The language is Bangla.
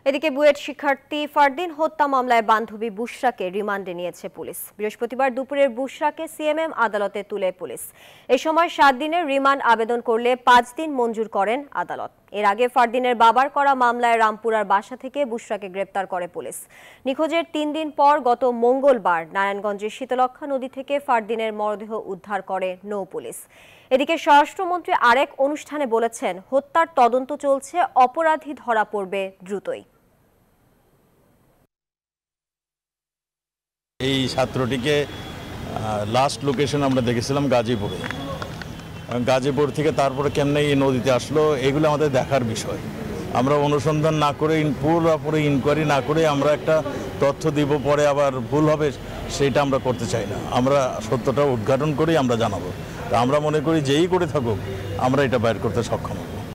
এদিকে বুয়েট শিক্ষার্থী ফারদিন হত্যা মামলায় বান্ধবী বুশরাকে রিমান্ডে নিয়েছে পুলিশ। বৃহস্পতিবার দুপুরের বুশরাকে সিএমএম আদালতে তুলে পুলিশ। এই সময় 7 দিনের রিমান্ড আবেদন করলে 5 দিন মঞ্জুর করেন আদালত। এর আগে ফারদিনের বাবার করা মামলায় রামপুরার বাসা থেকে বুশরাকে গ্রেপ্তার করে পুলিশ। নিখোঁজের 3 দিন পর গত মঙ্গলবার নারায়ণগঞ্জের শীতলক্ষ্যা নদী থেকে ফারদিনের মরদেহ উদ্ধার করে নৌ পুলিশ। এদিকে স্বরাষ্ট্রমন্ত্রী আরেক অনুষ্ঠানে বলেছেন, হত্যার তদন্ত চলছে, অপরাধী ধরা পড়বে দ্রুতই। এই ছাত্রটিকে লাস্ট লোকেশন আমরা দেখেছিলাম গাজীপুরে। গাজীপুর থেকে তারপরে কেমনে এই নদীতে আসলো, এগুলো আমাদের দেখার বিষয়। আমরা অনুসন্ধান না করে পুরোপুরি ইনকোয়ারি না করে আমরা একটা তথ্য দিব, পরে আবার ভুল হবে সেটা আমরা করতে চাই না। আমরা সত্যটা উদ্ঘাটন করেই আমরা জানাবো। আমরা মনে করি যেই করে থাকুক আমরা এটা বাইর করতে সক্ষম।